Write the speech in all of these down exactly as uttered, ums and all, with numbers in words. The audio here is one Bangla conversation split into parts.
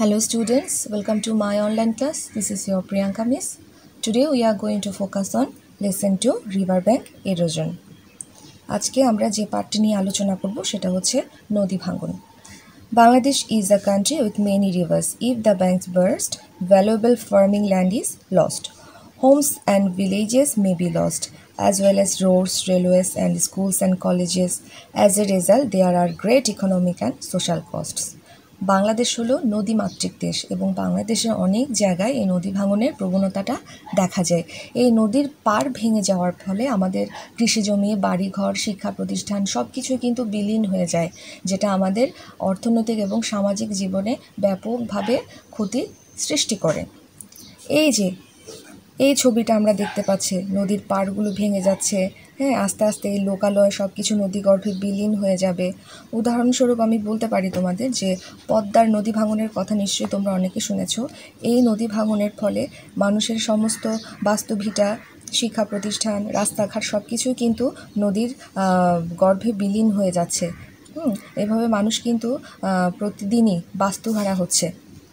Hello students, welcome to my online class. This is your Priyanka Miss. Today we are going to focus on lesson two riverbank erosion. আজকে আমরা যে পার্টটি নিয়ে আলোচনা করব সেটা হচ্ছে নদী ভাঙন। Bangladesh is a country with many rivers. If the banks burst, valuable farming land is lost. Homes and villages may be lost, as well as roads, railways, and schools and colleges. As a result, there are great economic and social costs. Bangladesh হলো নদীমাতৃক দেশ এবং বাংলাদেশের অনেক জায়গায় এই নদী ভাঙনের প্রবণতাটা দেখা যায়। এই নদীর পাড় ভেঙে যাওয়ার ফলে আমাদের কৃষিজমি, বাড়িঘর, শিক্ষা প্রতিষ্ঠান সব কিছুই কিন্তু বিলীন হয়ে যায়, যেটা আমাদের অর্থনৈতিক এবং সামাজিক জীবনে ব্যাপকভাবে ক্ষতি সৃষ্টি করে। এই যে এই ছবিটা আমরা দেখতে পাচ্ছি, নদীর পাড়গুলো ভেঙে যাচ্ছে, হ্যাঁ, আস্তে আস্তে এই লোকালয় সব কিছু নদীগর্ভে বিলীন হয়ে যাবে। উদাহরণস্বরূপ আমি বলতে পারি তোমাদের যে পদ্মার নদী ভাঙনের কথা নিশ্চয়ই তোমরা অনেকে শুনেছ। এই নদী ভাঙনের ফলে মানুষের সমস্ত বাস্তুভিটা, শিক্ষা প্রতিষ্ঠান, রাস্তাঘাট সব কিছুই কিন্তু নদীর গর্ভে বিলীন হয়ে যাচ্ছে। হুম এভাবে মানুষ কিন্তু প্রতিদিনই বাস্তুহারা হচ্ছে।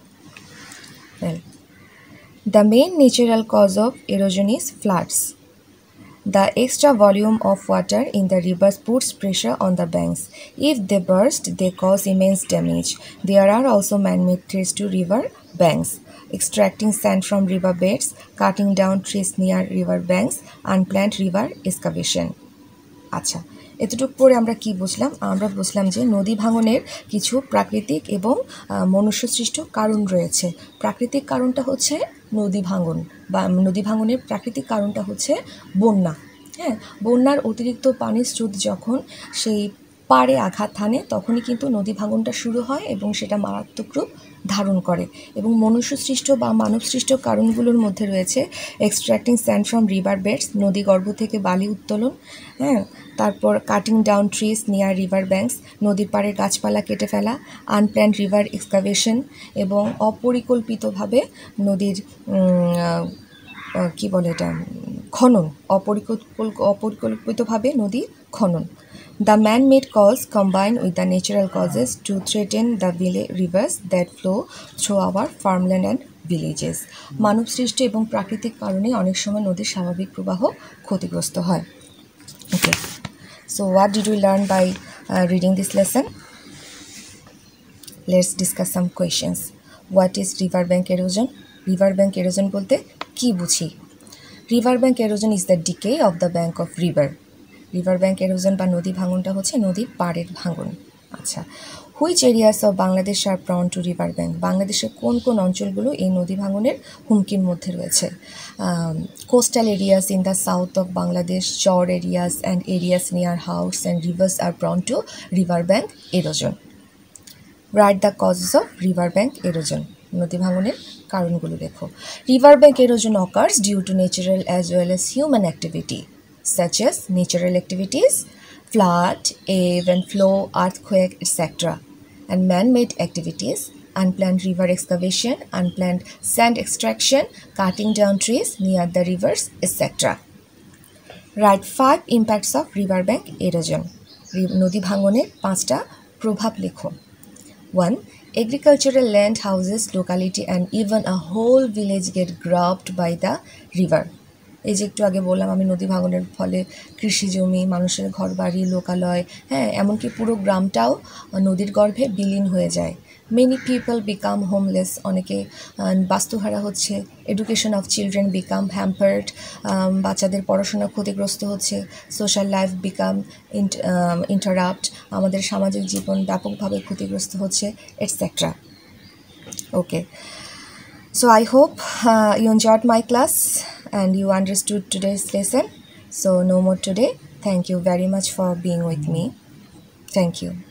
The main natural cause of erosion is floods. The extra volume of water in the rivers puts pressure on the banks. If they burst, they cause immense damage. There are also man-made threats to river banks, extracting sand from river beds, cutting down trees near river banks, unplanned river excavation. আচ্ছা, এতটুকু পরে আমরা কি বুঝলাম? আমরা বুঝলাম যে নদী ভাঙনের কিছু প্রাকৃতিক এবং মনুষ্যসৃষ্ট কারণ রয়েছে। প্রাকৃতিক কারণটা হচ্ছে নদী ভাঙন, বা নদী ভাঙনের প্রাকৃতিক কারণটা হচ্ছে বন্যা। হ্যাঁ, বন্যার অতিরিক্ত পানির স্রোত যখন সেই পাড়ে আঘাত হানে তখনই কিন্তু নদী ভাঙনটা শুরু হয় এবং সেটা মারাত্মক রূপ ধারণ করে। এবং মনুষ্যসৃষ্ট বা মানবসৃষ্ট কারণগুলোর মধ্যে রয়েছে extracting sand from river beds, নদী গর্ভ থেকে বালি উত্তোলন, হ্যাঁ, তারপর cutting down trees near river banks, নদীর পাড়ের গাছপালা কেটে ফেলা, আনপ্ল্যান্ড রিভার এক্সকাভেশন এবং অপরিকল্পিতভাবে নদীর কি বলে এটা খনন, অপরিকল্প অপরিকল্পিতভাবে নদী খনন। The man-made cause combine with the natural causes to threaten the rivers that flow through our farmland and villages. মানবসৃষ্ট এবং প্রাকৃতিক কারণে অনেক সময় নদীর স্বাভাবিক প্রবাহ ক্ষতিগ্রস্ত হয়। Okay, so what did we learn by uh, reading this lesson? Let's discuss some questions. What is riverbank erosion? Riverbank erosion বলতে কি বুঝি? Riverbank erosion is the decay of the bank of river. River bank erosion বা নদী ভাঙনটা হচ্ছে নদীর পাড়ের ভাঙন। আচ্ছা, which areas of Bangladesh are prone to river bank? বাংলাদেশের কোন কোন অঞ্চলগুলো এই নদী ভাঙনের হুমকির মধ্যে রয়েছে? Coastal areas in the south of Bangladesh, char areas and areas near house and rivers are prone to river bank erosion. Right the causes of river bank erosion. নদী ভাঙনের কারণগুলো দেখো। River bank erosion occurs due to natural as well as human activity, such as natural activities, flood, ebb and flow, earthquake, et cetera, and man-made activities, unplanned river excavation, unplanned sand extraction, cutting down trees near the rivers, et cetera. Write five impacts of riverbank erosion. নদী ভাঙনের পাঁচটা প্রভাব লেখো। One, agricultural land, houses, locality, and even a whole village get grabbed by the river. এই যে একটু আগে বললাম আমি, নদী ভাঙনের ফলে কৃষি জমি, মানুষের ঘর বাড়ি, লোকালয়, হ্যাঁ, এমনকি পুরো গ্রামটাও নদীর গর্ভে বিলীন হয়ে যায়। মেনি পিপল বিকাম হোমলেস, অনেকে বাস্তুহারা হচ্ছে। Education of children become hampered, বাচ্চাদের পড়াশোনা ক্ষতিগ্রস্ত হচ্ছে। সোশ্যাল লাইফ বিকাম ইন্টারাপ্ট, আমাদের সামাজিক জীবন ব্যাপকভাবে ক্ষতিগ্রস্ত হচ্ছে, et cetera. Okay, so I hope uh, you enjoyed my class and you understood today's lesson. So no more today. Thank you very much for being with me. Thank you.